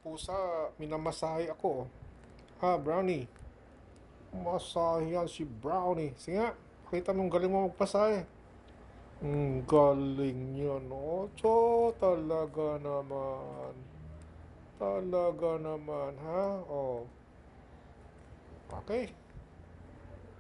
pusa, minamasahe ako. Brownie. Masahe yan si Brownie. Sige nga, pakita mong galing mo magpasahe. Galing niya, no? Talaga naman. Talaga naman, ha? Oh, okay.